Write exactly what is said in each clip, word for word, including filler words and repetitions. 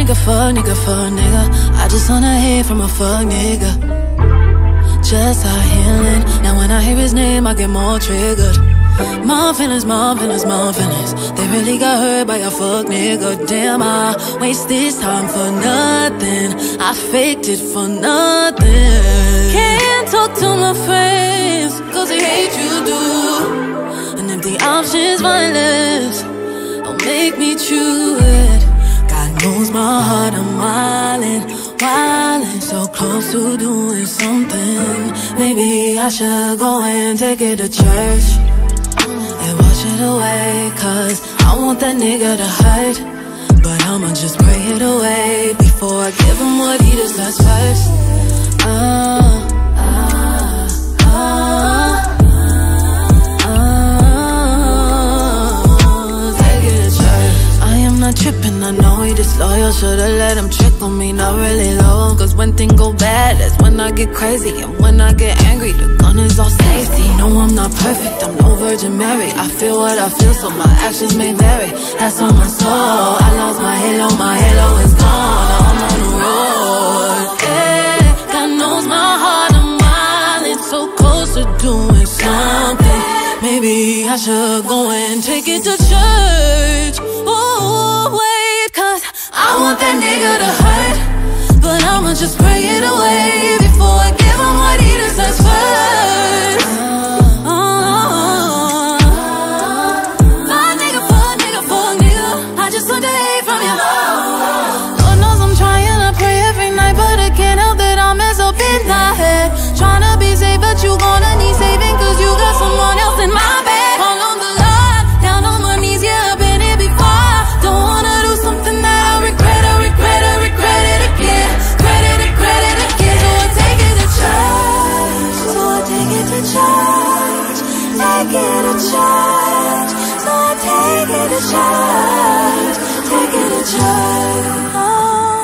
nigga, fuck nigga, fuck nigga. I just wanna hear from a fuck nigga. Just start healing. Now when I hear his name, I get more triggered. My feelings, my feelings, my feelings. They really got hurt by a fuck nigga. Damn, I waste this time for nothing. I faked it for nothing. Can't talk to my friends, cause they hate you do. And if the option's violence, don't make me chew it. God knows my heart, I'm wildin', wildin', so close to doing something. Maybe I should go and take it to church and wash it away, cause I want that nigga to hurt. But I'ma just pray it away before I give him what he deserves first. uh, uh, uh, uh, Take it to church. I am not tripping, I know he disloyal. Should've let him trick on me, not really low. Cause when things go bad, that's when I get crazy. And when I get angry, the gun is all safety. No, I'm not perfect, I'm no Virgin Mary. I feel what I feel, so my actions may vary. That's on my soul, I lost my halo, my halo is gone. I'm on the road, yeah. God knows my heart, I'm wildin', so close to doing something. Maybe I should go and take it to church. Oh, wait, cause I want that nigga to hurt. But I'ma just pray it away before I give him what he deserves first. uh, uh, Fuck nigga, fuck nigga, fuck nigga. I just want to hate from you. Lord knows I'm trying to pray every night, but I can't help that I mess up in my head. Trying to be safe, but you gonna need saving, cause you got someone else in my bed. All on the line, down on my knees, yeah, I've been here before. Don't wanna do something that I regret, I regret, I regret it again. Credit it, credit again. So I take it to church. So I take it to church. Take it to church. So I take it to church. Take it to church. Oh,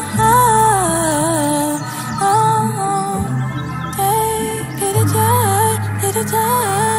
oh, oh, oh. Take it to church. Take it to church.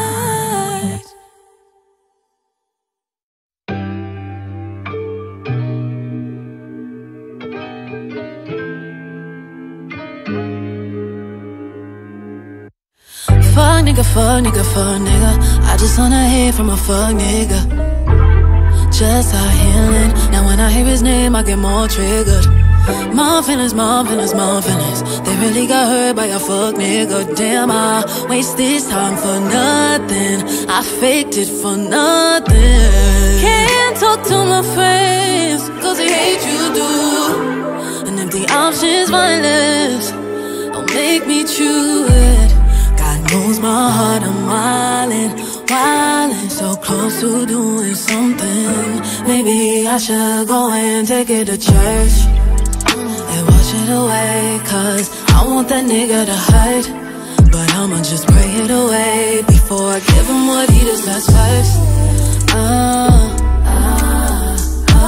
Fuck nigga, fuck nigga, fuck nigga. I just wanna hear from a fuck nigga. Just start healing. Now when I hear his name, I get more triggered. My feelings, my feelings, my feelings. They really got hurt by a fuck nigga. Damn, I waste this time for nothing. I faked it for nothing. Can't talk to my friends, cause they hate you do. And if the option's violence, don't make me chew it. God knows my heart, I'm wildin', wildin', so close to doing something. Maybe I should go and take it to church and wash it away, cause I want that nigga to hurt. But I'ma just pray it away before I give him what he deserves first. uh, uh, uh,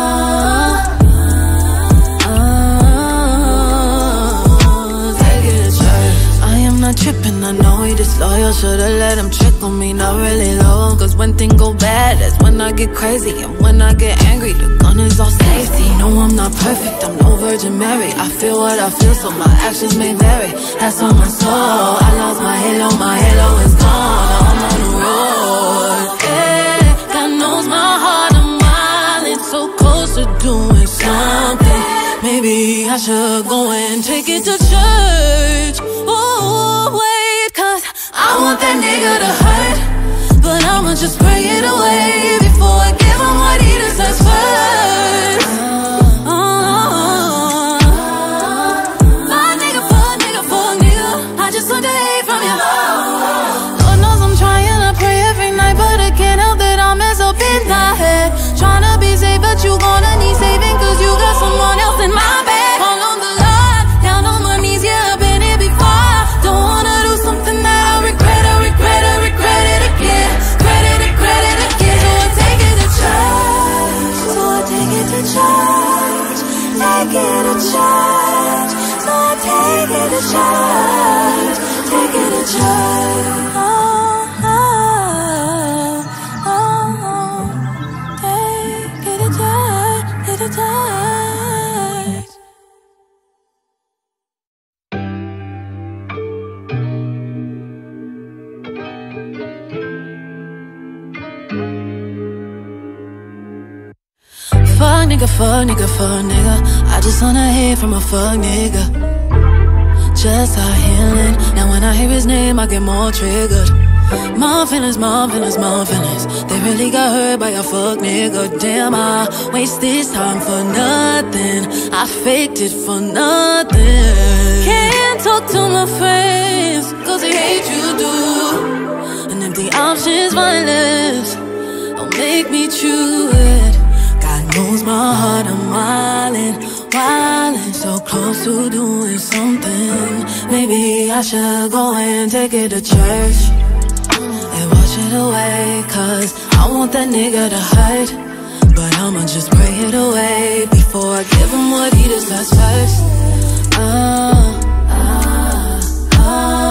uh, Take it to church. I am not tripping, I know he disloyal. Should've let him trick on me, not really low. Cause when things go bad, that's when I get crazy. And when I get angry, the gun is all safety. No, I'm not perfect, I'm no Virgin Mary. I feel what I feel, so my actions may vary. That's on my soul, I lost my halo, my halo is gone. I'm on the road, yeah. God knows my heart, I'm wildin', so close to doing something. Maybe I should go and take it to church. Oh, wait, cause I want that nigga to hurt. But I'ma just pray it away before I give him what he deserves first. uh, uh, Fuck nigga, fuck nigga, fuck nigga. I just want to hate from you. Lord knows I'm trying to pray every night, but I can't help that I mess up in my head. Trying to be safe, but you gonna need saving, cause you got someone else in my bed. All on the line, down on my knees, yeah, I've been here before. Don't wanna do something that I regret, I regret, I regret it again. Credit it, credit again. So I take it to church. So I take it to church. Take it to church. So I take it to church. Take nigga, fuck nigga, fuck nigga. I just wanna hear from a fuck nigga. Just out healing. Now when I hear his name, I get more triggered. My feelings, my feelings, my feelings. They really got hurt by a fuck nigga. Damn, I waste this time for nothing. I faked it for nothing. Can't talk to my friends, cause they hate you do. And empty options, violence, don't make me chew it. God knows my heart, I'm wildin', wildin', so close to doing something. Maybe I should go and take it to church and wash it away, cause I want that nigga to hurt. But I'ma just pray it away before I give him what he deserves first. uh, uh, uh,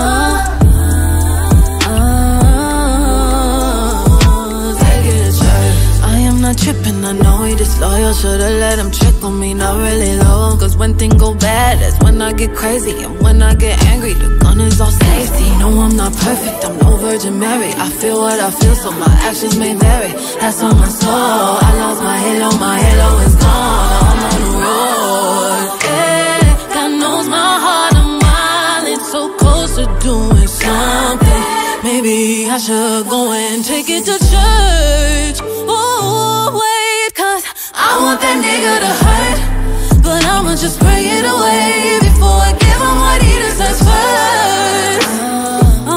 uh, Take it to church. I am not tripping, I know he disloyal. Should've let him trick on me, not really low. Cause when things go bad, that's when I get crazy. And when I get angry, the gun is all safety. No, I'm not perfect, I'm no Virgin Mary. I feel what I feel, so my actions may vary. That's on my soul, I lost my halo, my halo is gone. Now I'm on the road, yeah. God knows my heart, I'm wildin', so close to doing something. Maybe I should go and take it to church. Oh, wait, cause I want that nigga to hurt. But I'ma just pray it away before I give him what he deserves first. uh, uh,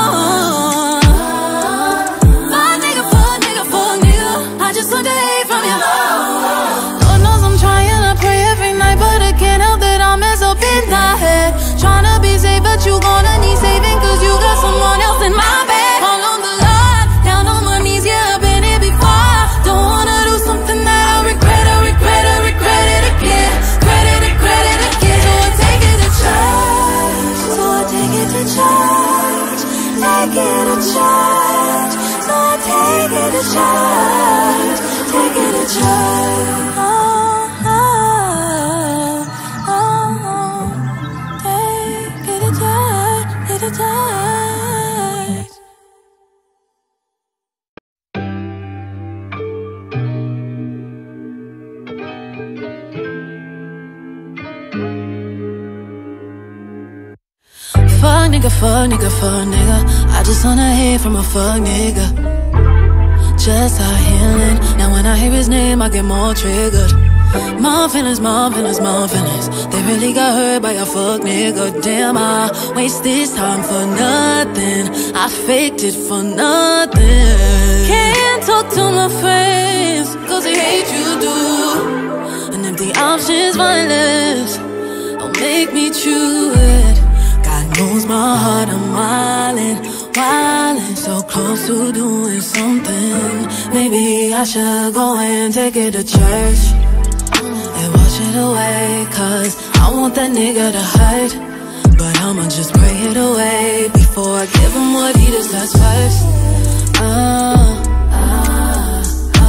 Fuck nigga, fuck nigga, fuck nigga. I just want to hate from you. Lord knows I'm trying to pray every night, but I can't help that I mess up in my head. Trying to be safe, but you gonna need saving, cause you got someone else in my bed. All on the line, down on my knees, yeah, I've been here before. Don't wanna do something that I regret, I regret, I regret it again. Credit it, credit again. So I take it to church, so I take it to church, take it to church, so I take it to church, take it to church. Oh, oh, oh, oh. Take it to church, take it to church. Fuck nigga, fuck nigga, fuck nigga. I just wanna hear from a fuck nigga. Just out healing. Now when I hear his name, I get more triggered. My feelings, my feelings, my feelings. They really got hurt by a fuck nigga. Damn, I waste this time for nothing. I faked it for nothing. Can't talk to my friends, cause they hate you do. And empty options, violence, don't make me chew it. God knows my heart, I'm wildin', wildin', so close to doing something. Maybe I should go and take it to church and wash it away, cause I want that nigga to hurt. But I'ma just pray it away before I give him what he deserves first. uh, uh, uh,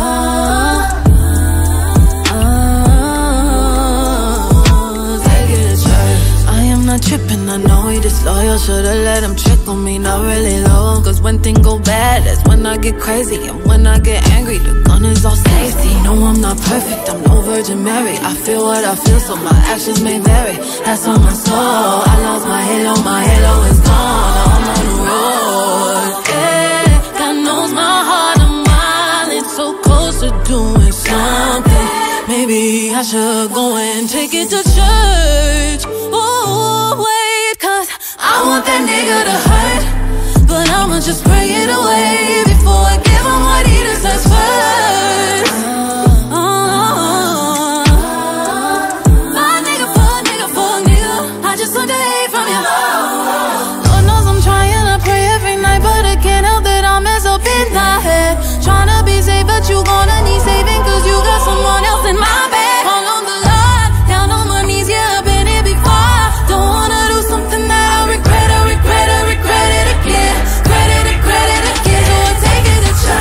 Not tripping, I know he disloyal. Should've let him trick on me, not really low. Cause when things go bad, that's when I get crazy. And when I get angry, the gun is all safety. No, I'm not perfect, I'm no Virgin Mary. I feel what I feel, so my actions may vary. That's on my soul, I lost my halo, my halo is gone. Now I'm on the road, yeah. God knows my heart, I'm wildin', so close to doing something. Maybe I should go and take it to church. Oh, wait, cause I want that nigga to hurt. But I'ma just pray it away before I give him what he deserves first. uh, uh, Fuck nigga, fuck nigga, fuck nigga. I just want to hate from you. Lord knows I'm trying to pray every night, but I can't help that I mess up in my head. Trying to be safe, but you gonna need saving, cause you got someone else in my bed. All on the line, down on my knees, yeah, I've been here before. Don't wanna do something that I regret, I regret, I regret it again. Credit it, credit again. So I take it to church.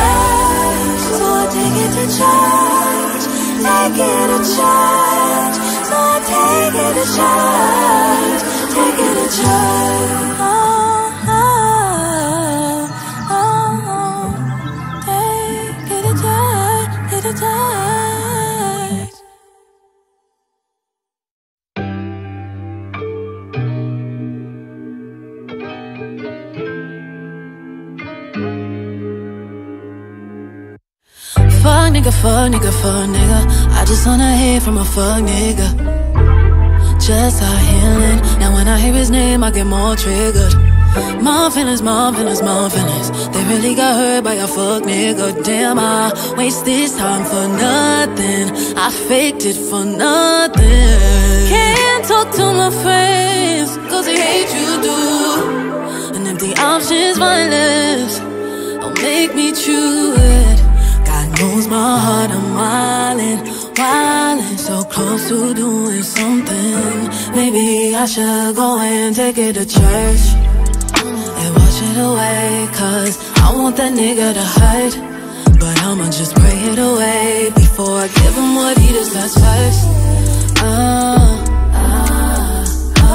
nigga, fuck nigga, fuck nigga. I just wanna hear from a fuck nigga. Just out healing. Now when I hear his name, I get more triggered. My feelings, my feelings, my feelings. They really got hurt by a fuck nigga. Damn, I waste this time for nothing. I faked it for nothing. Can't talk to my friends, cause they hate you do. And empty options, violence, don't make me chew it. God knows my heart, I'm wildin', wildin', so close to doing something. Maybe I should go and take it to church and wash it away, cause I want that nigga to hurt. But I'ma just pray it away before I give him what he deserves first. Uh, uh, uh,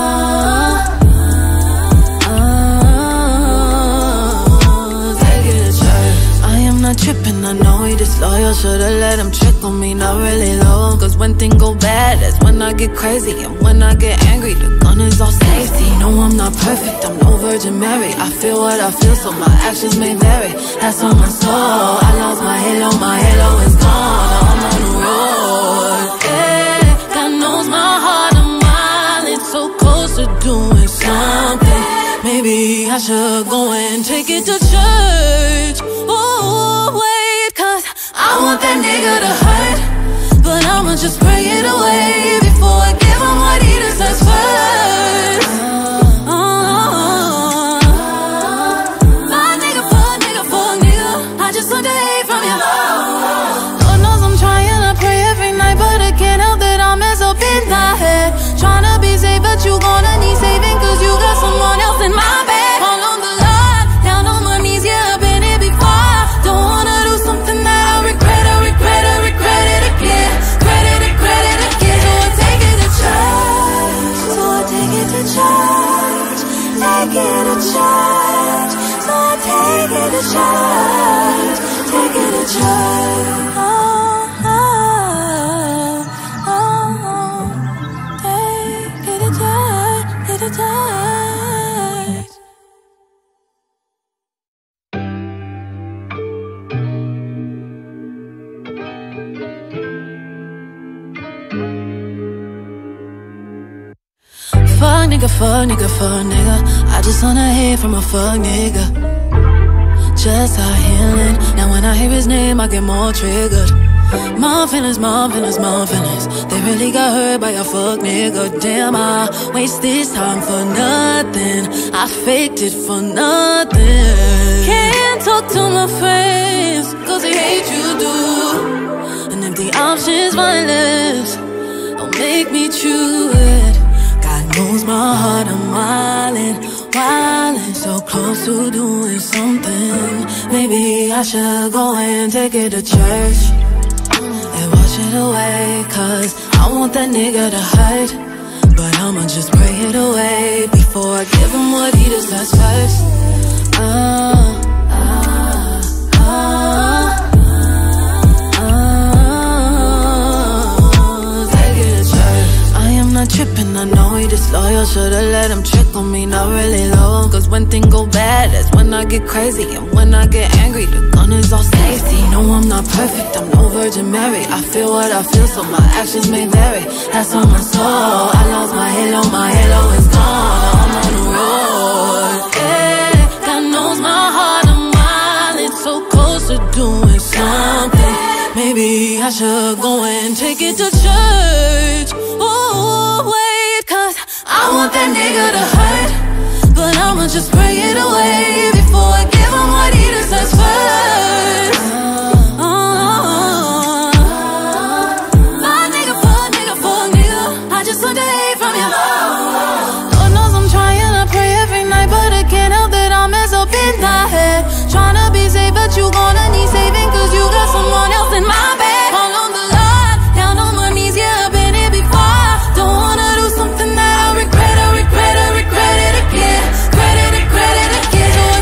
uh, take it to church. I am not tripping, I know he disloyal. Should've let him trick on me, not really though. Cause when things go bad, that's when I get crazy. And when I get angry, the gun is all safety. No, I'm not perfect, I'm no Virgin Mary. I feel what I feel, so my actions may vary. That's on my soul, I lost my halo, my halo is gone. I'm on the road, yeah. God knows my heart, I'm wildin', so close to doing something. Maybe I should go and take it to church. Oh, wait, cause I want that nigga to hurt. But I'ma just pray it away before I give him what he deserves first. Uh, uh, fuck nigga, fuck nigga, fuck nigga. I just want the hate from you. Lord knows I'm trying to pray every night, but I can't help that I mess up in my head. Trying to be safe, but you gonna need saving, cause you got someone else in my bed. All on the line, down on my knees, yeah, I've been here before. Don't wanna do something that I regret, I regret, I regret it again. Credit it, credit again. So I take it to church. So I take it to church. Take it to church. So I take it to church. Take it to church. Oh, oh, oh, oh. Take it to church. Take it to church. Fuck nigga, fuck nigga, fuck nigga. I just wanna hear from a fuck nigga. Just out healing. Now when I hear his name, I get more triggered. My feelings, my feelings, my feelings. They really got hurt by a fuck nigga. Damn, I waste this time for nothing. I faked it for nothing. Can't talk to my friends, cause they hate you do. And empty options, violence, don't make me chew it. God knows my heart, I'm wildin', wildin', so close to doing something. Maybe I should go and take it to church and wash it away, cause I want that nigga to hurt. But I'ma just pray it away before I give him what he deserves first. Uh, uh, uh, uh, take it to church. I am not tripping, I know he disloyal. Should've let him trick on me, not really though. Cause when things go bad, that's when I get crazy. And when I get angry, the gun is all safety. No, I'm not perfect, I'm no Virgin Mary. I feel what I feel, so my actions may vary. That's on my soul, I lost my halo, my halo is gone. I'm on the road, yeah. God knows my heart, I'm wildin', so close to doing something. Maybe I should go and take it to church. Oh, wait, cause I want that nigga to hurt. But I'ma just pray it away before I give him what he deserves first. Uh, uh, fuck nigga, fuck nigga, fuck nigga. I just want the hate from you. Lord knows I'm trying to pray every night, but I can't help that I mess up in my head. Trying to be safe, but you gonna need saving, cause you got someone else in my bed. All on the line, down on my knees, yeah, I've been here before. Don't wanna do something that I regret, I regret, I regret it again. Credit it, credit again. So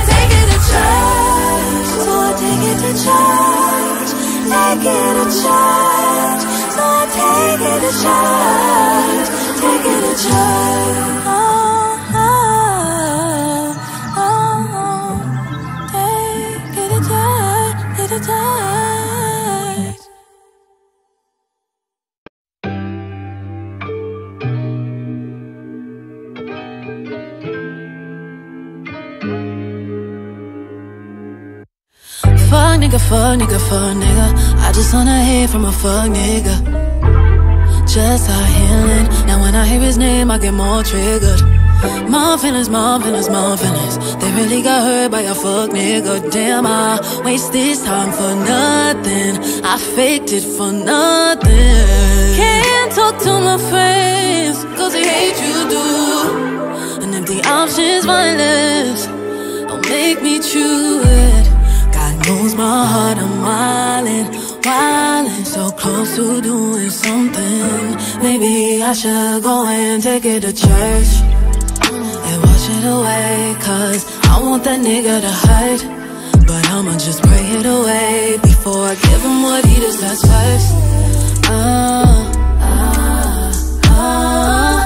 Fuck nigga, fuck nigga, fuck nigga. I just wanna hear from a fuck nigga. Just out healing. Now when I hear his name, I get more triggered. My feelings, my feelings, my feelings. They really got hurt by a fuck nigga. Damn, I waste this time for nothing. I faked it for nothing. Can't talk to my friends, cause they hate you do. And if the option's violence, don't make me choose it. God knows my heart, I'm wildin', wildin', so close to doing something. Maybe I should go and take it to church and wash it away, cause I want that nigga to hurt. But I'ma just pray it away before I give him what he deserves first. uh, uh, uh,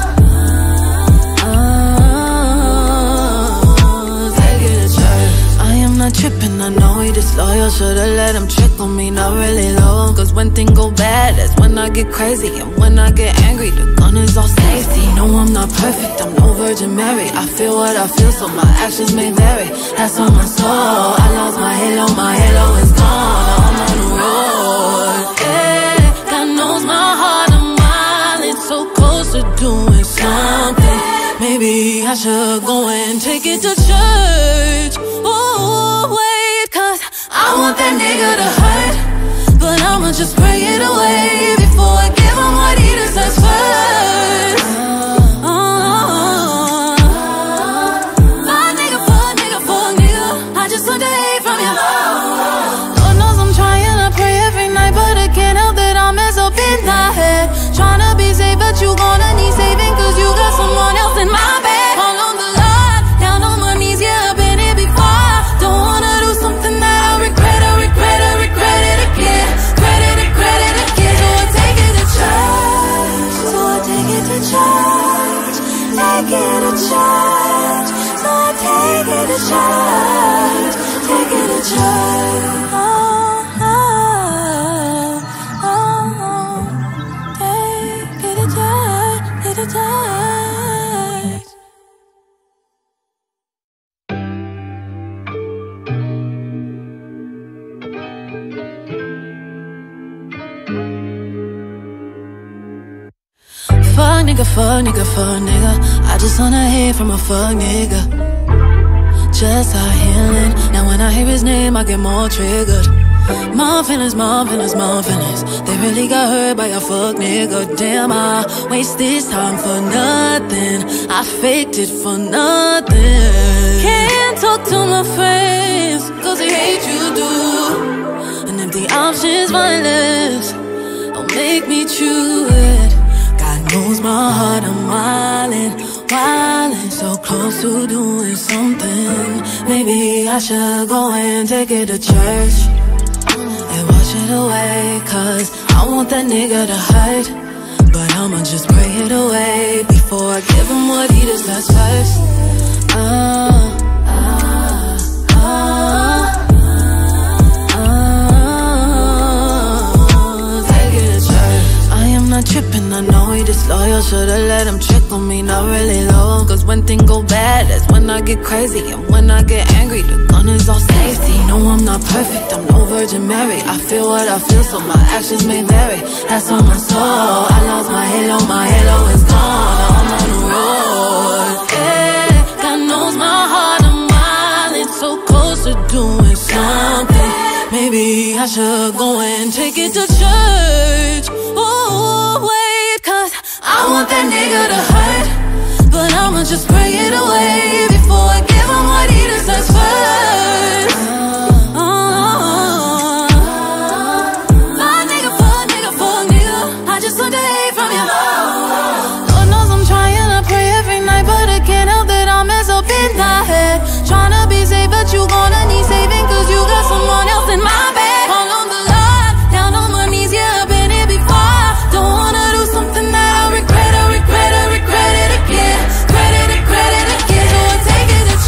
Not trippin', I know he disloyal. Should've let him trick on me, not really low. Cause when things go bad, that's when I get crazy. And when I get angry, the gun is all safety. No, I'm not perfect, I'm no Virgin Mary. I feel what I feel, so my actions may vary. That's on my soul, I lost my halo, my halo is gone. I'm on the road, yeah. God knows my heart, I'm wildin', so close to doing something. Maybe I should go and take it to church. Oh, wait, cause I want that nigga to hurt. But I'ma just pray it away before I give him what he deserves first. uh, uh, Fuck nigga, fuck nigga, fuck nigga. I just want to hate from you. Lord knows I'm trying to pray every night, but I can't help that I mess up in my head. Trying to be safe, but you gonna need saving, cause you got someone else in my bed. All on the line, down on my knees, yeah, I've been here before. Don't wanna do something that I regret, I regret, I regret it again. Credit it, credit again. So I take it to church, so I take it to church, take it to church, so I take it to church, take it to church. Oh, oh, oh, oh. Take it to church, take it to church. Fuck nigga, fuck nigga, fuck nigga. I just wanna hear from a fuck nigga. Just out healing. Now when I hear his name, I get more triggered. My feelings, my feelings, my feelings. They really got hurt by a fuck nigga. Damn, I waste this time for nothing. I faked it for nothing. Can't talk to my friends, cause they hate you do. And if the option's violence, don't make me choose it. God knows my heart, I'm wildin', wildin', so close to doing something. Maybe I should go and take it to church and wash it away, cause I want that nigga to hurt. But I'ma just pray it away before I give him what he deserves first. uh, uh, uh, Not trippin', I know he disloyal. Should've let him trick on me, not really low. Cause when things go bad, that's when I get crazy. And when I get angry, the gun is all safety. No, I'm not perfect, I'm no Virgin Mary. I feel what I feel, so my actions may vary. That's on my soul, I lost my halo, my halo is gone. I'm on the road, yeah. God knows my heart, I'm wildin', so close to doing something. Maybe I should go and take it to church. Oh, wait, cause I want that nigga to hurt. But I'ma just pray it away before I give him what he deserves first. uh, uh, Fuck nigga, fuck nigga, fuck nigga. I just want to hate from you. Lord knows I'm trying to pray every night, but I can't help that I mess up in my head. Trying to be safe, but you gonna need saving, cause you got someone else in my bed. All on the line, down on my knees, yeah, I've been here before. Don't wanna do something that I regret, I regret, I regret it again. Credit it, credit again. So I take it to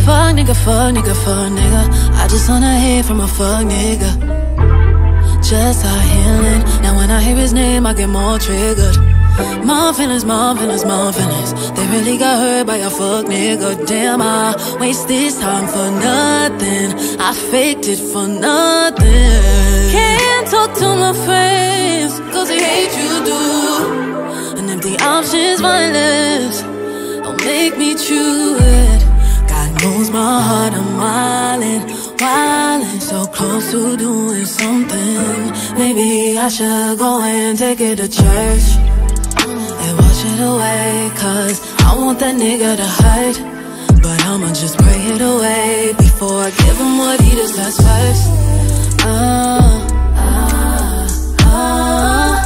Fuck nigga, fuck nigga, fuck nigga. I just wanna hear from a fuck nigga. Just out healing. Now when I hear his name, I get more triggered. My feelings, my feelings, my feelings. They really got hurt by a fuck nigga. Damn, I waste this time for nothing. I faked it for nothing. Can't talk to my friends, cause they hate you do. And if the option's violence, don't make me choose it. God knows my heart, I'm wildin', wildin', so close to doing something. Maybe I should go and take it to church and wash it away, cause I want that nigga to hurt. But I'ma just pray it away before I give him what he deserves first. uh, uh, uh.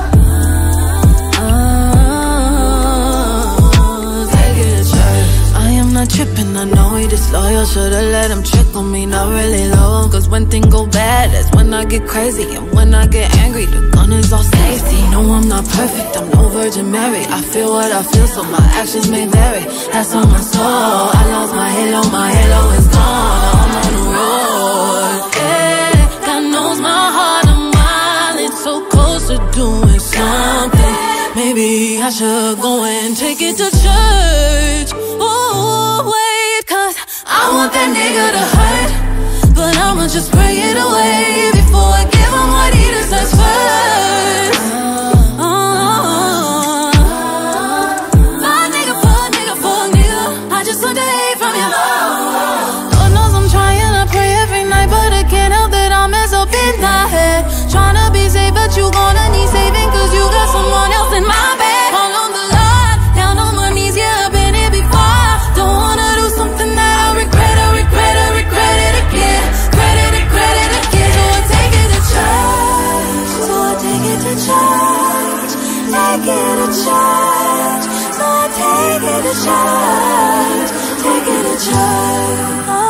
Not tripping, I know he disloyal. Should've let him trick on me, not really low. Cause when things go bad, that's when I get crazy. And when I get angry, the gun is all safety. No, I'm not perfect, I'm no Virgin Mary. I feel what I feel, so my actions may vary. That's on my soul, I lost my halo, my halo is gone. I'm on the road, yeah. God knows my heart, I'm wildin', so close to doing something. Maybe I should go and take it to church. Oh, wait, cause I want that nigga to hurt. But I'ma just pray it away before I give him what he deserves first. uh, uh, Fuck nigga, fuck nigga, fuck nigga. I just want to hate from you. Lord knows I'm trying to pray every night, but I can't help that I mess up in my head. Trying to be safe, but you gonna need saving, cause you got someone else in my bed. All on the line, down on my knees, yeah, I've been here before. Don't wanna do something that I regret, I regret, I regret it again. Credit it, credit again. So I take it to church, so I take it to church, take it to church, so I take it to church, take it to church. Oh,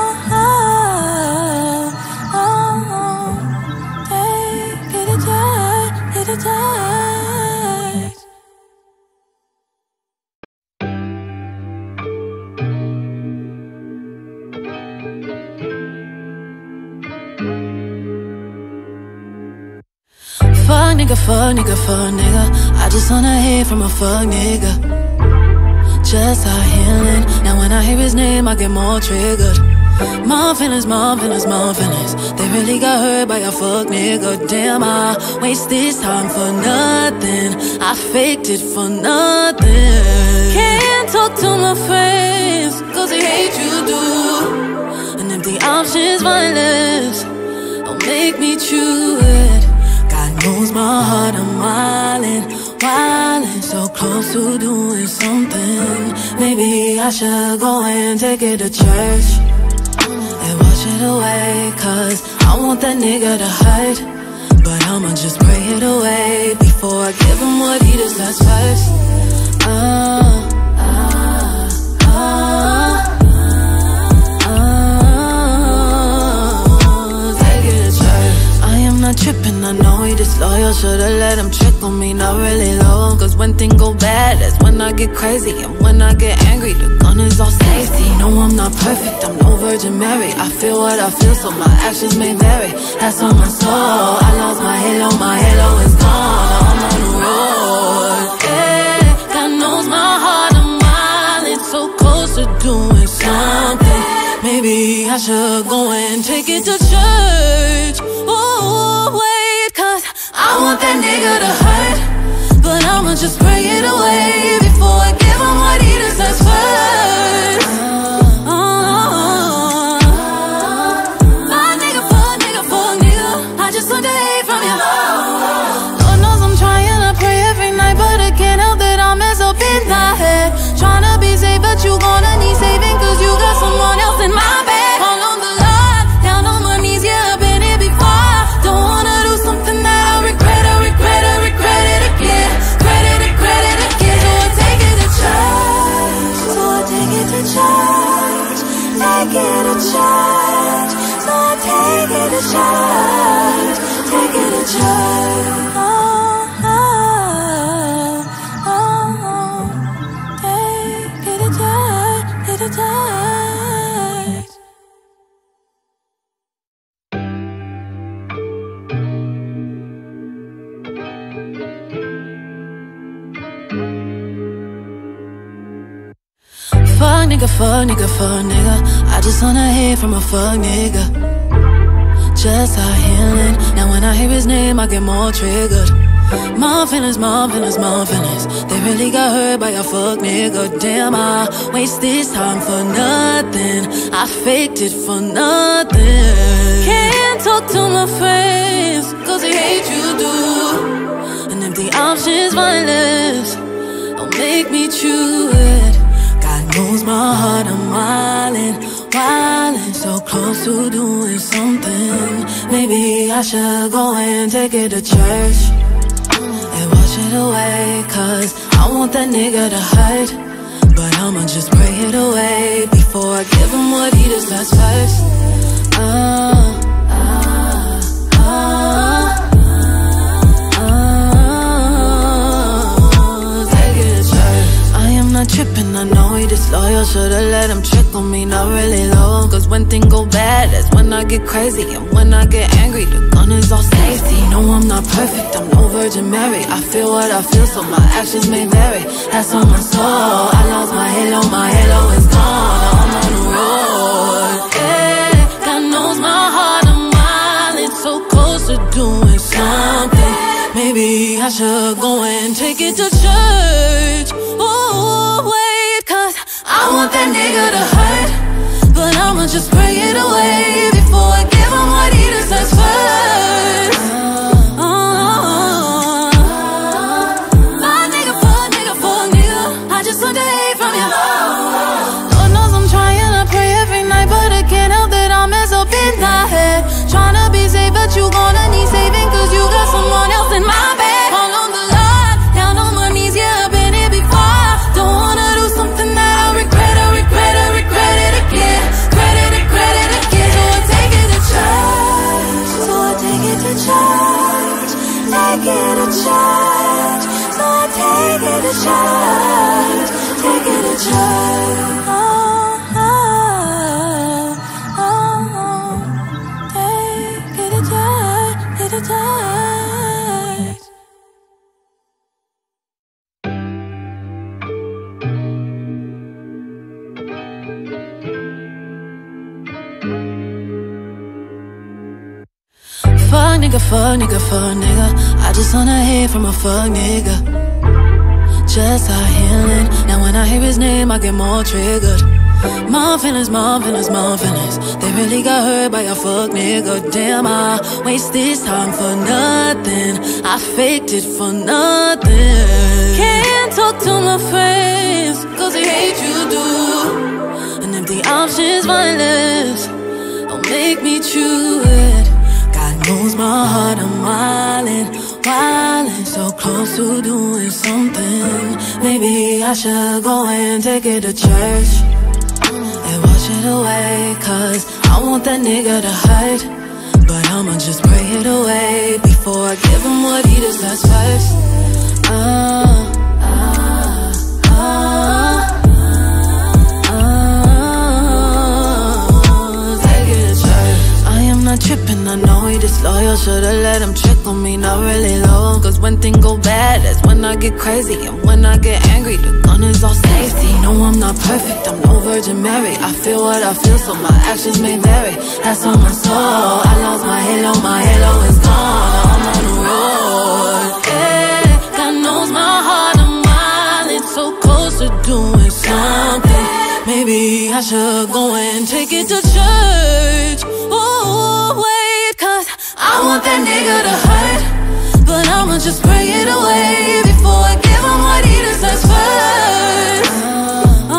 oh, oh, oh. Take it to church, take it to church. Fuck nigga, fuck nigga, fuck nigga. I just wanna hear from a fuck nigga. Just out healing. Now when I hear his name, I get more triggered. My feelings, my feelings, my feelings. They really got hurt by a fuck nigga. Damn, I waste this time for nothing. I faked it for nothing. Can't talk to my friends, cause they hate you do. And if the option's violence, don't make me choose it. God knows my heart, I'm wildin', wildin', so close to doing something. Maybe I should go and take it to church and wash it away, cause I want that nigga to hurt. But I'ma just pray it away before I give him what he deserves first. uh, uh, uh. Not tripping, I know he disloyal. Should've let him trick on me, not really low. Cause when things go bad, that's when I get crazy. And when I get angry, the gun is all safety. No, I'm not perfect, I'm no Virgin Mary. I feel what I feel, so my actions may vary. That's on my soul, I lost my halo, my halo is gone. I'm on the road, yeah. God knows my heart, I'm wildin', so close to doing something. Maybe I should go and take it to church. Oh, wait, cause I want that nigga to hurt. But I'ma just pray it away before I give him what he deserves first. uh, uh, Fuck nigga, fuck nigga, fuck nigga. I just want to hate from you. Lord knows I'm trying to pray every night, but I can't help that I mess up in my head. Trying to be safe, but you gonna need saving, cause you got someone else in my bed. All on the line, down on my knees, yeah, I've been here before. Don't wanna do something that I regret, I regret, I regret it again. Credit it, credit again. So I take it to church, so I take it to church, take it to church, so I take it to church, take it to church. Oh, oh, oh, oh. Take it to church, take it to church. fuck nigga, fuck nigga. I just wanna hear from a fuck nigga. Just out healing. Now when I hear his name, I get more triggered. My feelings, my feelings, my feelings. They really got hurt by a fuck nigga. Damn, I waste this time for nothing. I faked it for nothing. Can't talk to my friends, cause they hate you do. And if the option's violence, don't make me chew it. God knows my heart, I'm wildin', wildin', so close to doing something. Maybe I should go and take it to church and wash it away, cause I want that nigga to hurt. But I'ma just pray it away before I give him what he deserves first. uh, uh, uh, uh, Take it to church. I am not tripping, I know he disloyal. Should've let him trick on me, not really low. Cause when things go bad, that's when I get crazy. And when I get angry, the gun is all safety. No, I'm not perfect, I'm no Virgin Mary. I feel what I feel, so my actions may vary. That's on my soul, I lost my halo, my halo is gone. I'm on the road, yeah. God knows my heart, I'm wildin', so close to doing something. Maybe I should go and take it to church. Oh, wait, cause I want that nigga to hurt. But I'ma just pray it away before I give him what he deserves first. uh, uh, Fuck nigga, fuck nigga, fuck nigga. I just want to hate from you. Lord knows I'm trying to pray every night, but I can't help that I mess up in my head. Trying to be safe, but you gonna need saving, cause you got someone else in my bed. All on the line, down on my knees, yeah, I've been here before. Don't wanna do something that I regret, I regret, I regret it again. Credit it, credit again. So I take it to church. So I take it to church. Take it to church. So I take it to church. Take it to church. Oh, oh, oh, oh. Take it to church. Take it to church. Fuck nigga, fuck nigga, fuck nigga. I just wanna hear from a fuck nigga. Just out healing. Now when I hear his name, I get more triggered. My feelings, my feelings, my feelings. They really got hurt by a fuck nigga. Damn, I waste this time for nothing. I faked it for nothing. Can't talk to my friends, cause they hate you do. And if the option's violence, don't make me chew it. God knows my heart, I'm wildin', wildin', so close to doing something. Maybe I should go and take it to church and wash it away, cause I want that nigga to hurt. But I'ma just pray it away before I give him what he deserves first. uh, uh, uh, uh, Take it to church. I am not tripping, I know he disloyal. Should've let him trick on me, not really low. Cause when things go bad, that's when I get crazy. And when I get angry, the gun is all safety. No, I'm not perfect, I'm no Virgin Mary. I feel what I feel, so my actions may vary. That's on my soul, I lost my halo, my halo is gone. I'm on the road, yeah. God knows my heart, I'm wildin', so close to doing something. Maybe I should go and take it to church. Oh, wait, cause I want that nigga to hurt. But I'ma just pray it away before I give him what he deserves first. uh, uh,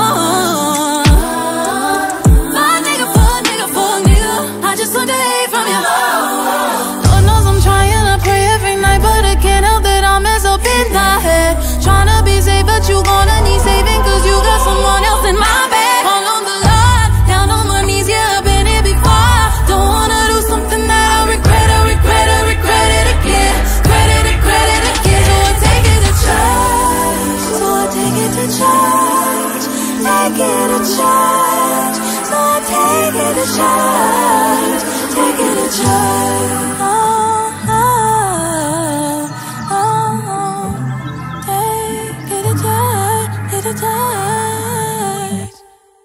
Fuck nigga, fuck nigga, fuck nigga. I just want to hate from you. Lord knows I'm trying to pray every night, but I can't help that I mess up in my head. Trying to be safe, but you gonna need saving, cause you got someone else in my bed. All on the line, down on my knees, yeah, I've been here before. Don't wanna do something that I regret, I regret, I regret it again. Credit it, credit again. So I take it to church. So I take it to church. Take it to church. So I take it to church. Take it to church. Oh, oh, oh, oh. Take it to church. Take it to church.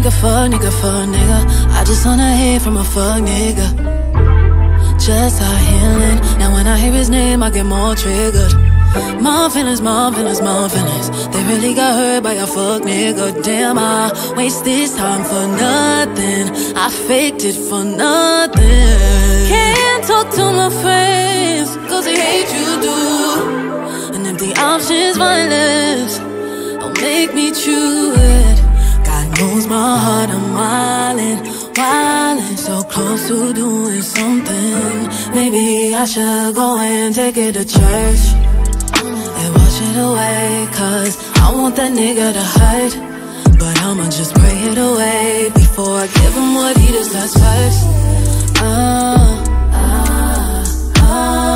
nigga, fuck nigga, fuck nigga. I just wanna hear from a fuck nigga. Just out healing. Now when I hear his name, I get more triggered. My feelings, my feelings, my feelings. They really got hurt by a fuck nigga. Damn, I waste this time for nothing. I faked it for nothing. Can't talk to my friends, cause they hate you do. And if the option's violence, don't make me choose it. God knows my heart, I'm wildin', wildin', so close to doing something. Maybe I should go and take it to church and wash it away, cause I want that nigga to hurt. But I'ma just pray it away before I give him what he deserves first. uh, uh, uh,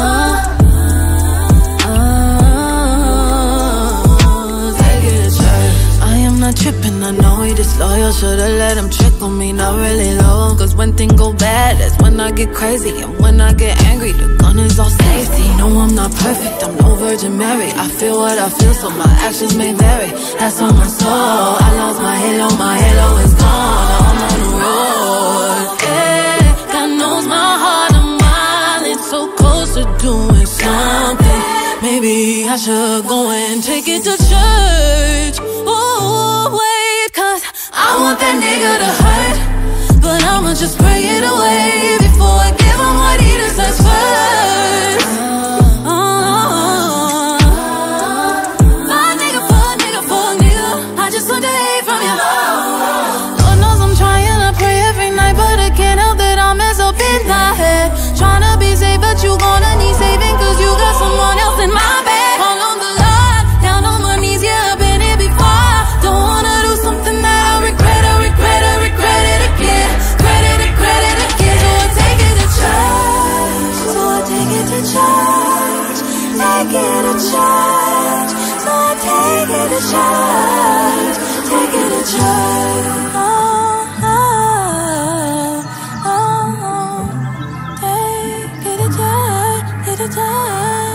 uh, Take it to church. I am not tripping, I know he disloyal. Should've let him trick on me, not really low. Cause when things go bad, that's when I get crazy. And when I get angry, the gun is all safety. No, I'm not perfect, I'm no Virgin Mary. I feel what I feel, so my actions may vary. That's on my soul. I lost my halo, my halo is gone. Now I'm on the road. Yeah, God knows my heart, I'm wildin', so close to doing something. Maybe I should go and take it to church. Oh, wait, cause I want that nigga to hurt. But I'ma just pray it away before I give him what he deserves first. uh, uh, Fuck nigga, fuck nigga, fuck nigga. I just want to hate from you. Lord knows I'm trying to pray every night, but I can't help that I mess up in my head. Trying to be safe, but you gonna need saving, cause you got someone else in my bed. All on the Lord, down on my knees, yeah, I've been here before. Don't wanna do something that I regret, I regret, I regret it again. Credit it, credit again. So I take it to church. So I take it to church. Take it to church. So I take it to church. Take it to church. Oh, oh, oh, oh. Take it to church. Take it to church.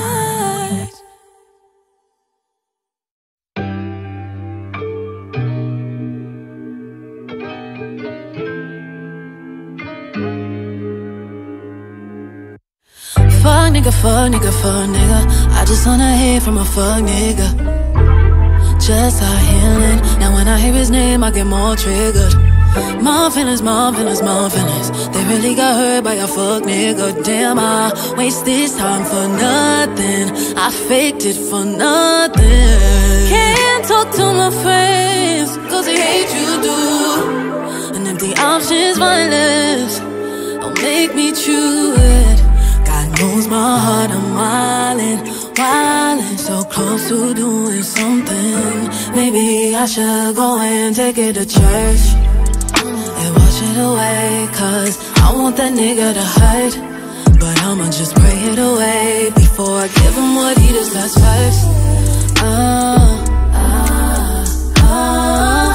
Fuck nigga, fuck nigga, fuck nigga. I just wanna hear from a fuck nigga. Just out healing. Now when I hear his name, I get more triggered. My feelings, my feelings, my feelings. They really got hurt by a fuck nigga. Damn, I waste this time for nothing. I faked it for nothing. Can't talk to my friends, cause they hate you do. And if the option's violence, don't make me choose it. God knows my heart, I'm wildin', wildin', so close to doing something. Maybe I should go and take it to church and wash it away, cause I want that nigga to hurt. But I'ma just pray it away before I give him what he deserves first. uh, uh, uh,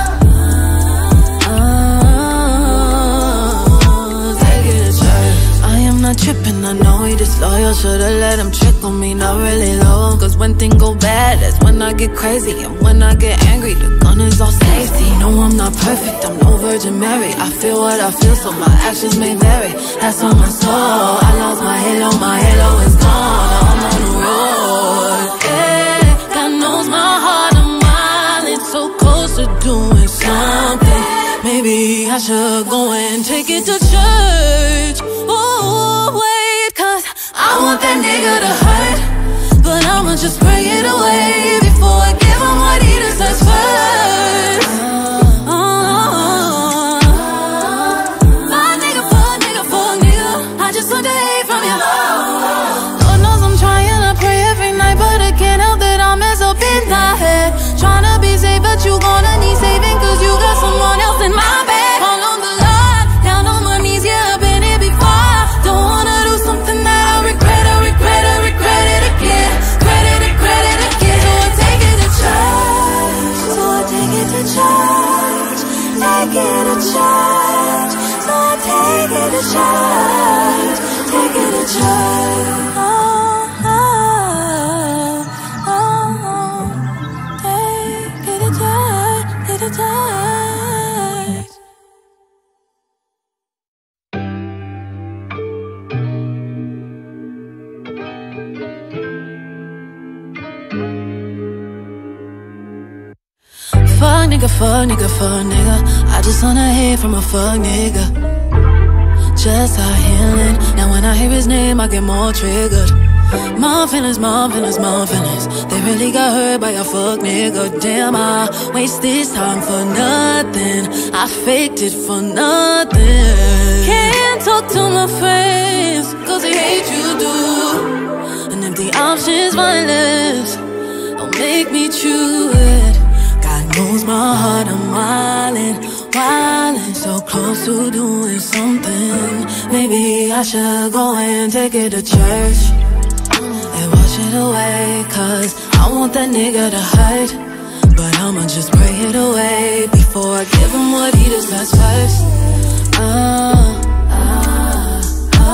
I'm not tripping, I know he disloyal. Should've let him trick on me, not really low. Cause when things go bad, that's when I get crazy. And when I get angry, the gun is all safety. No, I'm not perfect, I'm no Virgin Mary. I feel what I feel, so my actions may vary. That's on my soul. I lost my halo, my halo is gone. Now I'm on the road. Yeah, God knows my heart, I'm wildin', so close to doing something. Maybe I should go and take it to church. Oh, wait, cause I want that nigga to hurt. But I'ma just pray it away before I give him what he deserves first. uh, uh, Fuck nigga, fuck nigga, fuck nigga. I just want to hate from you. Lord knows I'm trying to pray every night, but I can't help that I mess up in my head. Trying to be safe, but you gonna need saving, cause you got someone else in my bed. All on the Lord, down on my knees, yeah, I've been here before. Don't wanna do something that I regret, I regret, I regret it again. Credit it, credit again. So I take it to church. So I take it to church. Take it to church. So I take it to church. Take it to church. Oh, oh, oh, oh. Take it to church. Take it to church. nigga, fuck nigga, fuck nigga. I just wanna hear from a fuck nigga. Just out healing. Now when I hear his name, I get more triggered. My feelings, my feelings, my feelings. They really got hurt by a fuck nigga. Damn, I waste this time for nothing. I faked it for nothing. Can't talk to my friends, cause they hate you do. And empty options, violence, don't make me chew it. God knows my heart, I'm wildin', wildin', so close to doing something. Maybe I should go and take it to church and wash it away, cause I want that nigga to hurt. But I'ma just pray it away before I give him what he deserves first. Uh, uh, uh,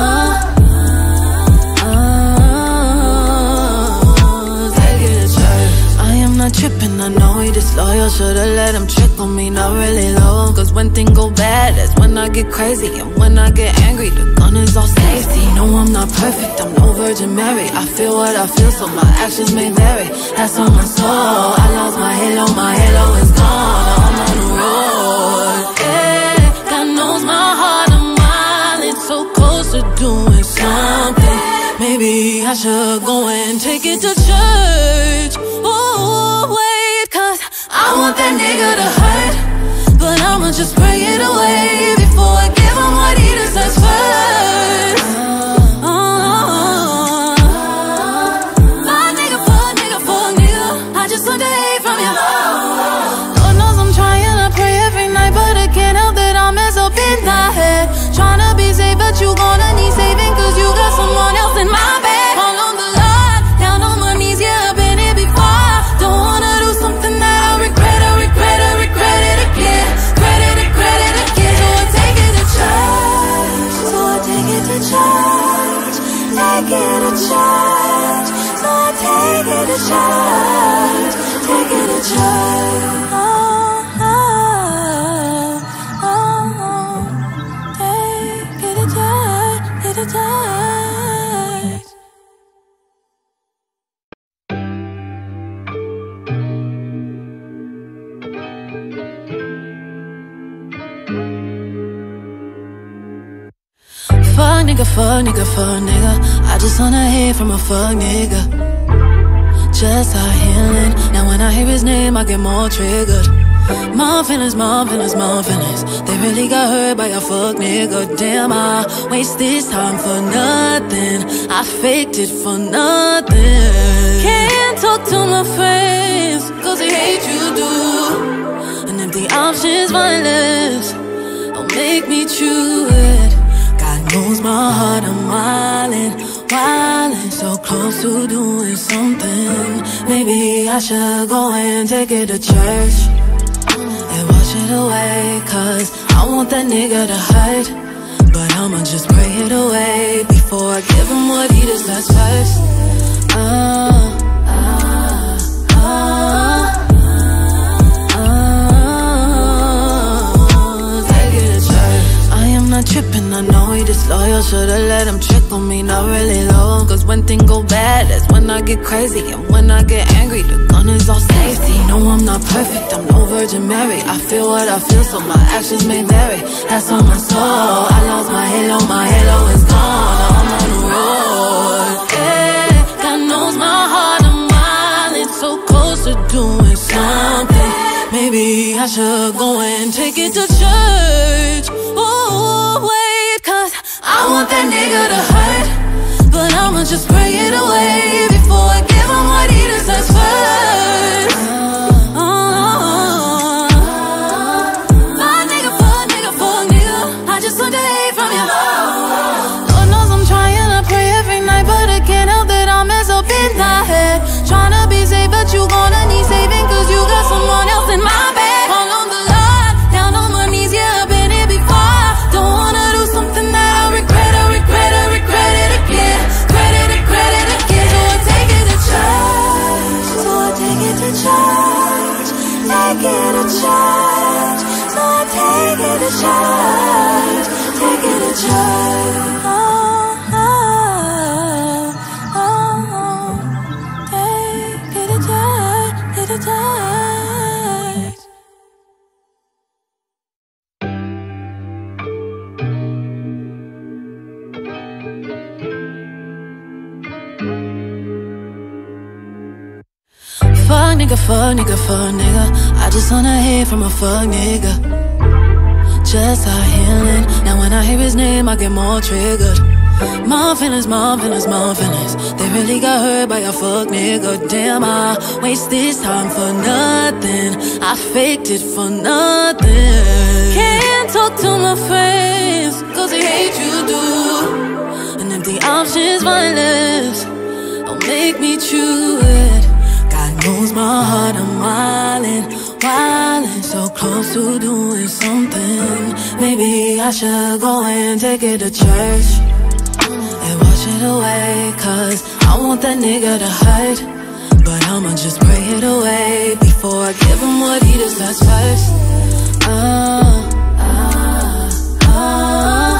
uh, take it to church. I am not tripping, I know he disloyal. Should've let him trick on me, not really low. Cause when things go bad, that's when I get crazy. And when I get angry, the gun is all safety. No, I'm not perfect, I'm no Virgin Mary. I feel what I feel, so my actions may vary. That's on my soul, I lost my halo, my halo is gone. I'm on the road, yeah. God knows my heart, I'm wildin', so close to doing something. Maybe I should go and take it to church. Oh, wait, cause I want that nigga to hurt. But I'ma just pray it away before I give him what he deserves first. Uh, uh, fuck nigga, fuck nigga, fuck nigga. I just want the hate from you. Lord knows I'm trying to pray every night, but I can't help that I mess up in my head. Trying to be safe, but you gonna need saving, cause you got someone else in my bed. All on the line, down on my knees, yeah, I've been here before. Don't wanna do something that I regret, I regret, I regret it again. Credit it, credit again. So I take it to church, so I take it to church, take it to church, so I take it to church, take it to church. Oh, oh, oh, oh. Take it to church, take it to church. Fuck nigga, fuck nigga, fuck nigga. I just wanna hear from a fuck nigga. Just out healing. Now when I hear his name, I get more triggered. My feelings, my feelings, my feelings. They really got hurt by a fuck nigga. Damn, I waste this time for nothing. I faked it for nothing. Can't talk to my friends, cause they hate you do. And empty options, violence, don't make me chew it. God knows my heart, I'm wildin', wildin', so close to doing something. Maybe I should go and take it to church and wash it away, cause I want that nigga to hurt. But I'ma just pray it away before I give him what he deserves first. Uh, uh, uh, uh, take it to church. I am not tripping, I know he disloyal. Should've let him trick on me, not really low. Cause when things go bad, that's when I get crazy. And when I get angry, the gun is all safety. No, I'm not perfect, I'm no Virgin Mary. I feel what I feel, so my actions may vary. That's on my soul, I lost my halo, my halo is gone. I'm on the road, yeah. God knows my heart, I'm wildin', so close to doing something. Maybe I should go and take it to church. Oh, wait, cause I want that nigga to hurt. But I'ma just pray it away before I give him what he deserves first. Uh, uh, fuck nigga, fuck nigga, fuck nigga. I just want the hate from you. Lord knows I'm trying to pray every night, but I can't help that I mess up in my head. Trying to be safe, but you gonna need saving, cause you got someone else in my bed. All on the line, down on my knees, yeah, I've been here before. Don't wanna do something that I regret, I regret, I regret it again. Credit it, credit again. So I take it to church. nigga, fuck nigga, fuck nigga. I just wanna hear from a fuck nigga. Just out healing. Now when I hear his name, I get more triggered. My feelings, my feelings, my feelings. They really got hurt by a fuck nigga. Damn, I waste this time for nothing. I faked it for nothing. Can't talk to my friends, cause they hate you do. And if the option's violence, don't make me chew it. God knows my heart, I'm wildin', wildin', so close to doing something. Maybe I should go and take it to church and wash it away, cause I want that nigga to hurt. But I'ma just pray it away before I give him what he deserves first. uh, uh, uh,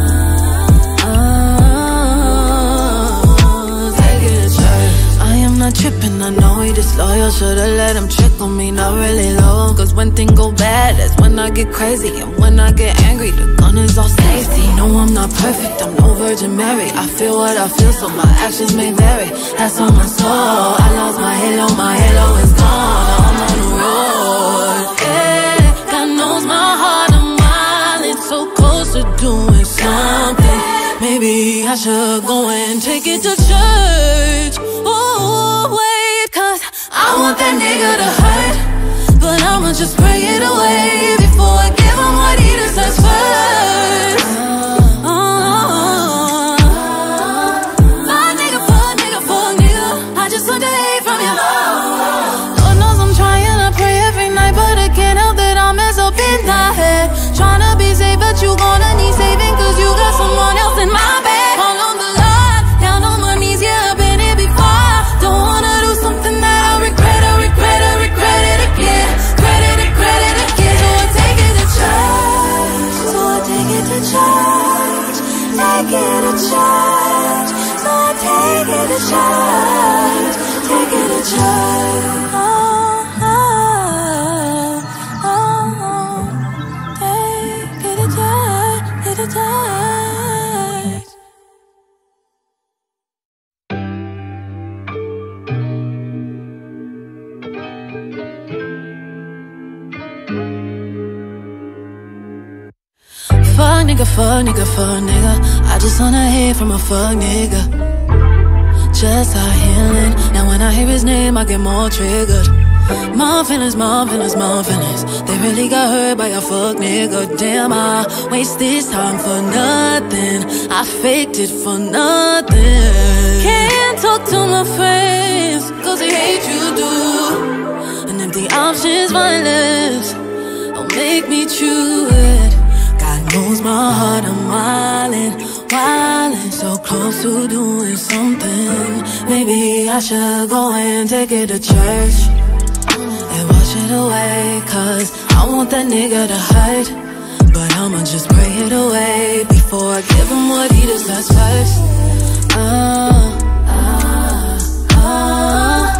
uh, Take it to church. I am not tripping, I know he disloyal. Should've let him trick on me, not really low. Cause when things go bad, that's when I get crazy. And when I get angry, the gun is all safety. No, I'm not perfect, I'm no Virgin Mary. I feel what I feel, so my actions may vary. That's on my soul, I lost my halo, my halo is gone. Now I'm on the road, yeah. God knows my heart, I'm wildin', so close to doing something. Maybe I should go and take it to church. Oh, wait, cause I want that nigga to hurt. But I'ma just pray it away before I give him what he deserves first. uh, uh, Fuck nigga, fuck nigga, fuck nigga. I just want to hate from you. Lord knows I'm trying to pray every night, but I can't help that I mess up in my head. Trying to be safe, but you gonna need saving, cause you got someone else in my bed. All on the line, down on my knees, yeah, I've been here before. Don't wanna do something that I regret, I regret, I regret it again. Credit it, credit again. So I take it to church. So I take it to church. Take it to church. So I take it to church. Take it to church. Oh, oh, oh, oh. Take it to church. Take it to church. Fuck nigga, fuck nigga, fuck nigga. I just wanna hear from a fuck nigga. Just out healing. Now when I hear his name, I get more triggered. My feelings, my feelings, my feelings. They really got hurt by a fuck nigga. Damn, I waste this time for nothing. I faked it for nothing. Can't talk to my friends, cause they hate you do. And if the option's violence, don't make me chew it. God knows my heart, I'm wildin', wildin', so close to doing something. Maybe I should go and take it to church and wash it away, cause I want that nigga to hurt. But I'ma just pray it away before I give him what he deserves first. uh, uh, uh,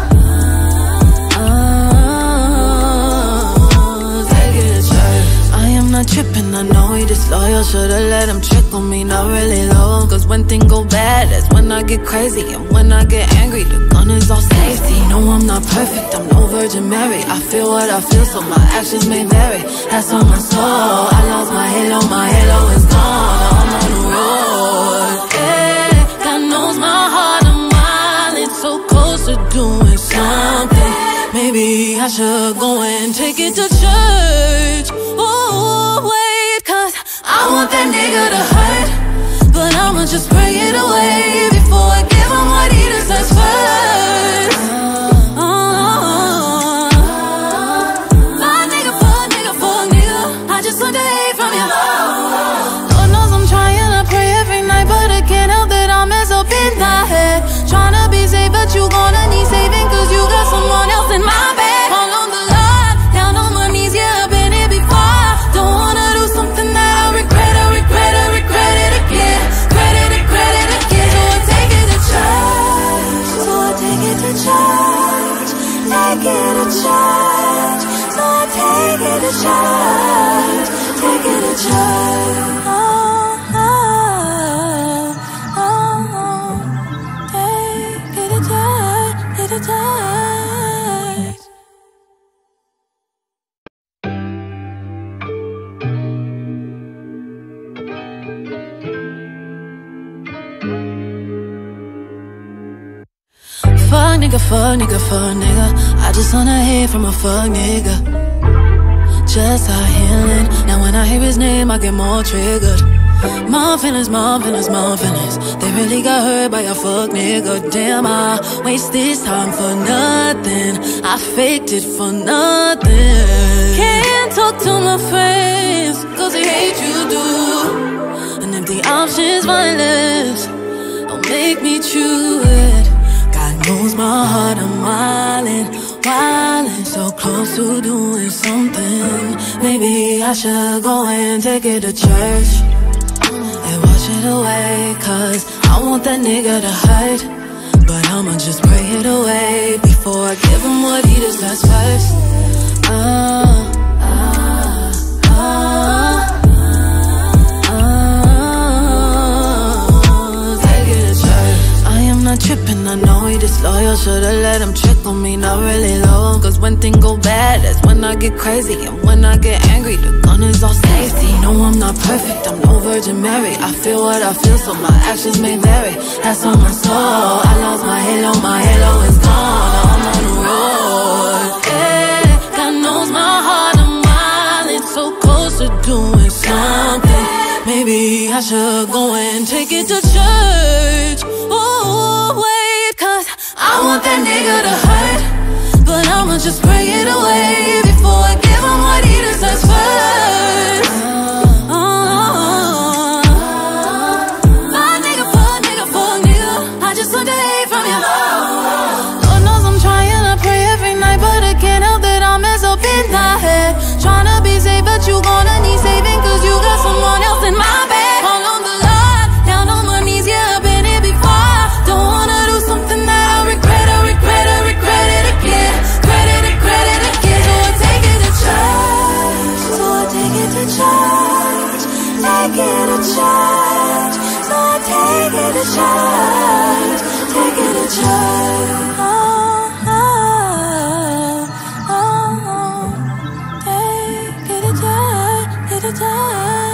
Not tripping, I know he disloyal. Should've let him trick on me, not really low. Cause when things go bad, that's when I get crazy. And when I get angry, the gun is all safety. No, I'm not perfect, I'm no Virgin Mary. I feel what I feel, so my actions may vary. That's on my soul, I lost my halo, my halo is gone. Now I'm on the road, yeah. God knows my heart, I'm wildin', so close to doing something. Maybe I should go and take it to church. Oh, wait, cause I want that nigga to hurt. But I'ma just pray it away before I give him what he deserves first. uh, uh, Fuck nigga, fuck nigga, fuck nigga. I just want to hate from you. Lord knows I'm trying to pray every night, but I can't help that I mess up in my head. Trying to be safe, but you gonna need saving, cause you got someone else in my bed. All on the line, down on my knees, yeah, I've been here before. Don't wanna do something that I regret, I regret, I regret it again. Credit it, credit again. So I nigga, fuck nigga, fuck nigga. I just wanna hear from a fuck nigga. Just out healing. Now when I hear his name, I get more triggered. My feelings, my feelings, my feelings. They really got hurt by a fuck nigga. Damn, I waste this time for nothing. I faked it for nothing. Can't talk to my friends, cause they hate you do. And if the option's violence, don't make me chew it. God knows my heart, I'm wildin', wildin', so close to doing something. Maybe I should go and take it to church and wash it away, cause I want that nigga to hurt. But I'ma just pray it away before I give him what he deserves first. Uh, uh, uh, uh, take it to church. I am not tripping, I know he disloyal. Should've let him trick on me, not really low. Cause when things go bad, that's when I get crazy. And when I get angry, the gun is all safety. No, I'm not perfect, I'm no Virgin Mary. I feel what I feel, so my actions may vary. That's on my soul, I lost my halo, my halo is gone. I'm on the road, yeah. God knows my heart, I'm wildin', so close to doing something. Maybe I should go and take it to church. Oh, wait, cause I want that nigga to hurt. But I'ma just pray it away before I give him what he deserves first. Uh, uh, fuck nigga, fuck nigga, fuck nigga. I just want to hate from you. Lord knows I'm trying to pray every night, but I can't help that I mess up in my head. Trying to be safe, but you gonna need saving, cause you got someone else in my bed. All on the Lord, down on my knees, yeah, I've been here before. Don't wanna do something that I regret, I regret, I regret it again. Credit it, credit again. So I take it to church. So I take it to church. Take it to church. So I take it to church. Take it to church. Oh, oh, oh, oh. Take it to church. Take it to church.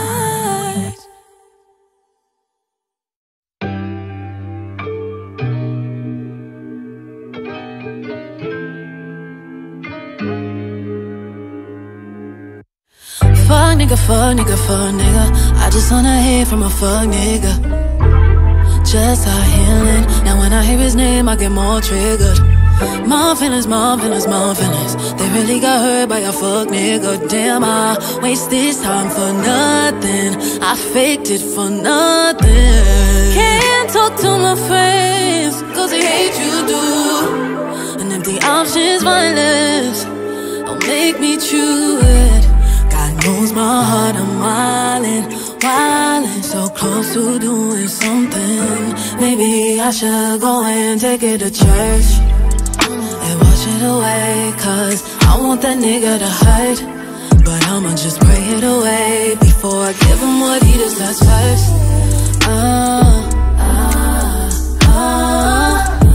Fuck nigga, fuck nigga, fuck nigga. I just wanna hear from a fuck nigga. Just out healing. Now when I hear his name, I get more triggered. My feelings, my feelings, my feelings. They really got hurt by a fuck nigga. Damn, I waste this time for nothing. I faked it for nothing. Can't talk to my friends, cause they hate you do. And if the option's violence, don't make me chew it. God knows my heart, I'm wildin', wildin', so close to doing something. Maybe I should go and take it to church and wash it away, cause I want that nigga to hurt. But I'ma just pray it away before I give him what he deserves first. Uh, uh, uh,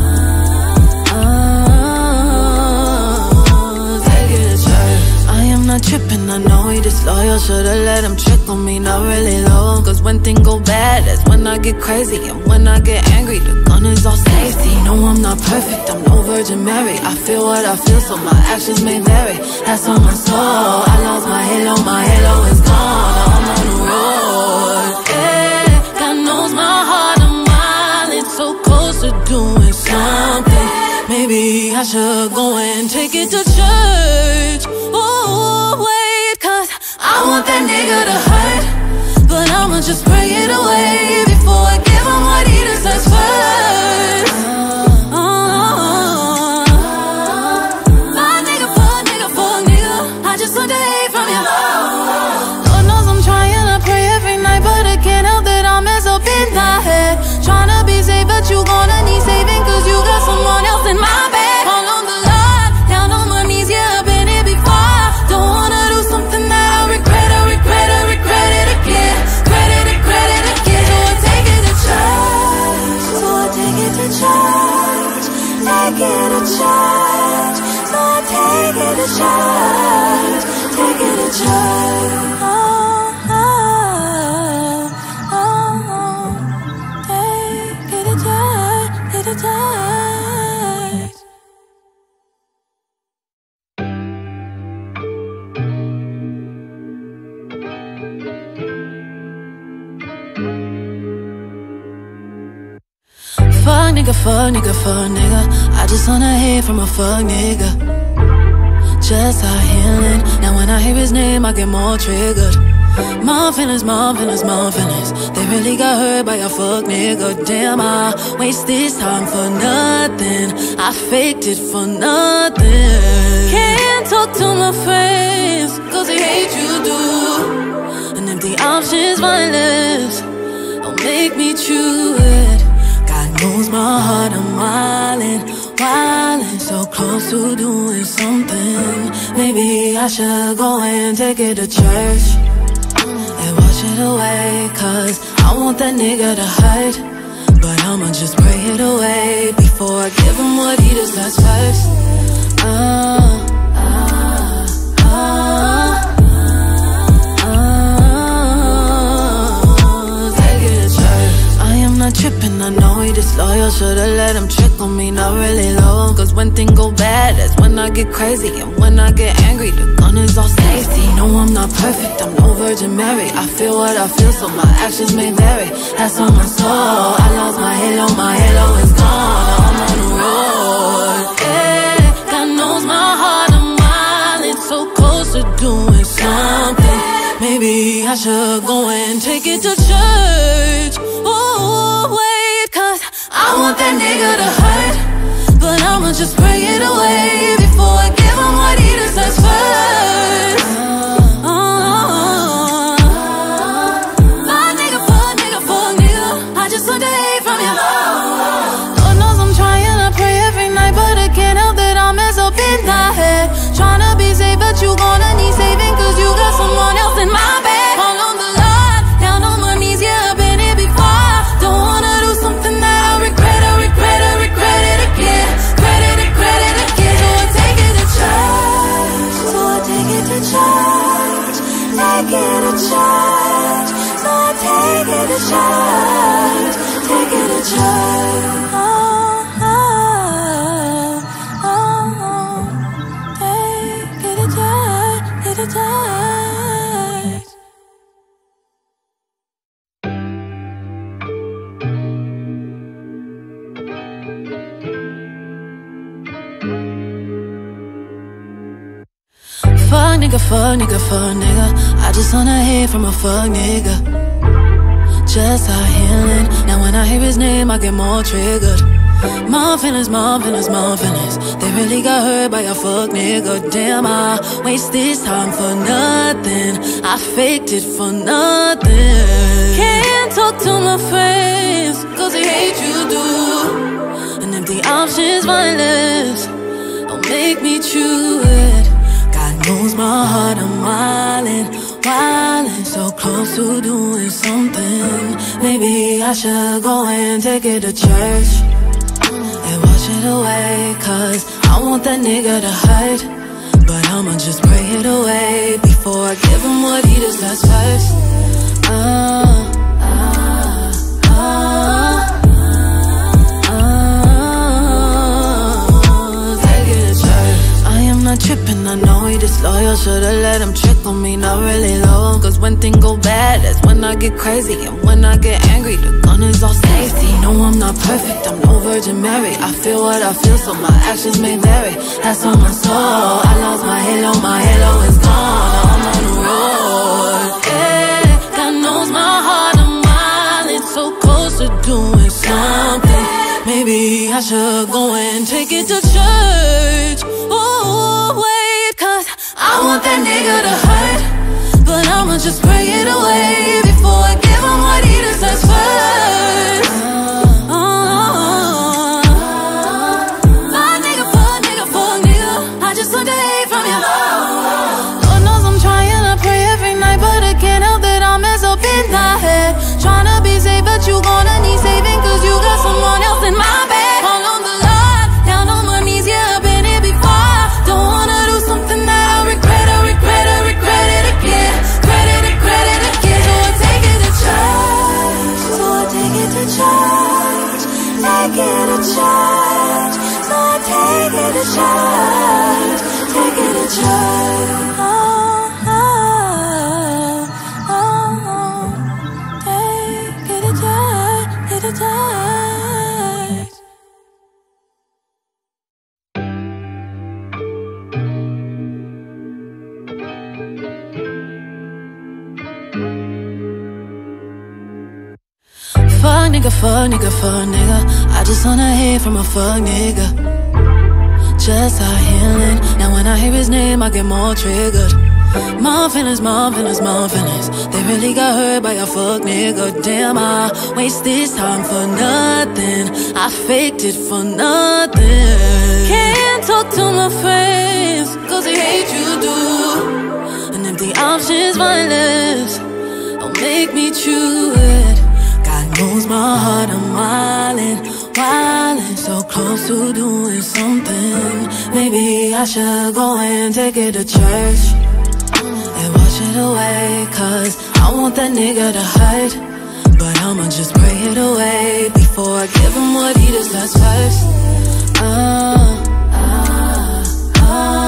not tripping, I know he disloyal. Should've let him trick on me, not really low. Cause when things go bad, that's when I get crazy. And when I get angry, the gun is all safety. No, I'm not perfect, I'm no Virgin Mary. I feel what I feel, so my actions may vary. That's on my soul, I lost my halo, my halo is gone. I'm on the road, yeah. God knows my heart, I'm wildin', so close to doing something. Maybe I should go and take it to church. Oh, wait, cause I want that nigga to hurt. But I'ma just pray it away before I give him what he deserves first. Uh, uh, fuck nigga, fuck nigga, fuck nigga. I just want to hate from you. Lord knows I'm trying to pray every night, but I can't help that I mess up in my head. Trying to be safe, but you gonna need saving, cause you got someone else in my bed. All on the Lord, down on my knees, yeah, I've been here before. Don't wanna do something that I regret, I regret, I regret it again. Credit it, credit again. So I take nigga, fuck nigga, fuck nigga. I just wanna hear from a fuck nigga. Just out healing. Now when I hear his name, I get more triggered. My feelings, my feelings, my feelings. They really got hurt by a fuck nigga. Damn, I waste this time for nothing. I faked it for nothing. Can't talk to my friends, cause they hate you do. And if the option's violence, don't make me chew it. God knows my heart, I'm wildin', wildin', so close to doing something. Maybe I should go and take it to church and wash it away, cause I want that nigga to hurt. But I'ma just pray it away before I give him what he deserves first. uh, uh, uh, uh, Take it to church. I am not tripping, I know he disloyal. Should've let him trick on me, not really low. Cause when things go bad, that's when I get crazy. And when I get angry, the gun is all safety. No, I'm not perfect, I'm no Virgin Mary. I feel what I feel, so my actions may vary. That's on my soul, I lost my halo, my halo is gone. I'm on the road, yeah. God knows my heart, I'm wildin', so close to doing something. Maybe I should go and take it to church. Oh, wait, cause I want that nigga to hurt. But I'ma just pray it away before I give him what he deserves first. uh, uh, Fuck nigga, fuck nigga, fuck nigga. I just want to hate from you. Lord knows I'm trying to pray every night, but I can't help that I mess up in my head. Trying to be safe, but you gonna need saving, cause you got someone else in my bed. All on the line, down on my knees, yeah, I've been here before. Don't wanna do something that I regret, I regret, I regret it again. Credit it, credit again. So I take it to church, so I take it to church, take it to church, so I take it to church, take it to church. Oh, oh, oh, oh. Take it to church, take it to church. Fuck nigga, fuck nigga, fuck nigga. I just wanna hear from a fuck nigga. Just out healing. Now when I hear his name, I get more triggered. My feelings, my feelings, my feelings. They really got hurt by a fuck nigga. Damn, I waste this time for nothing. I faked it for nothing. Can't talk to my friends, cause they hate you do. And if the option's violence, don't make me chew it. God knows my heart, I'm wildin', wildin', so close to doing something. Maybe I should go and take it to church and wash it away, cause I want that nigga to hurt. But I'ma just pray it away before I give him what he deserves first. uh, uh, uh, I'm not tripping, I know he disloyal. Should've let him trick on me, not really low. Cause when things go bad, that's when I get crazy. And when I get angry, the gun is all safety. No, I'm not perfect, I'm no Virgin Mary. I feel what I feel, so my actions may vary. That's on my soul, I lost my halo, my halo is gone. I'm on the road, yeah. God knows my heart, I'm wildin', so close to doing something. Maybe I should go and take it to church. Oh, wait, cause I want that nigga to hurt. But I'ma just pray it away before I give him what he deserves first. uh, uh, Fuck nigga, fuck nigga, fuck nigga. I just want to hate from you. Lord knows I'm trying to pray every night, but I can't help that I mess up in my head. Trying to be safe, but you gonna need saving, cause you got someone else in my bed. All on the line, down on my knees, yeah, I've been here before. Don't wanna do something that I regret, I regret, I regret it again. Credit it, credit again. So I take it to church, so I take it to church, take it to church, so I take it to church, take it to church. Oh, oh, oh, oh. Take it to church, take it to church. nigga, fuck nigga, fuck nigga. I just wanna hear from a fuck nigga. Just out healing. Now when I hear his name, I get more triggered. My feelings, my feelings, my feelings. They really got hurt by a fuck nigga. Damn, I waste this time for nothing. I faked it for nothing. Can't talk to my friends, cause they hate you do. And empty options, violence, don't make me chew it. God knows my heart, I'm wildin', wildin', so close to doing something. Maybe I should go and take it to church and wash it away, cause I want that nigga to hurt, but I'ma just pray it away before I give him what he deserves first. Uh, uh, uh,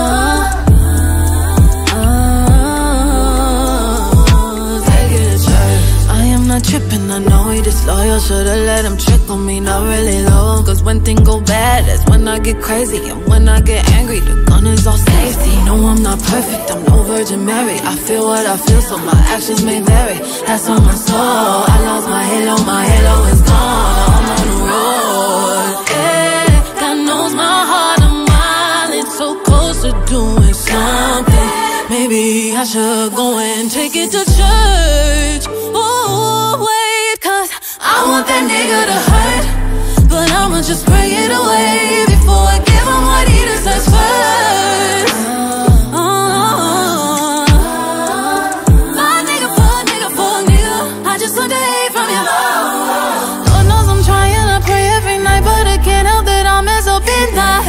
uh, take it to church. I am not tripping, I know he disloyal. Should've let him trick on me, not really low. Cause when things go bad, that's when I get crazy. And when I get angry, the gun is all safety. No, I'm not perfect, I'm no Virgin Mary. I feel what I feel, so my actions may vary. That's on my soul, I lost my halo, my halo is gone. I'm on the road, yeah. God knows my heart, I'm wildin', so close to doing something. Maybe I should go and take it to church. Oh, wait, cause I want that nigga to hurt, but I'ma just pray it away before I give him what he deserves first. Uh, uh, fuck nigga, fuck nigga, fuck nigga. I just want to hate from you. Lord knows I'm trying to pray every night, but I can't help that I mess up in that.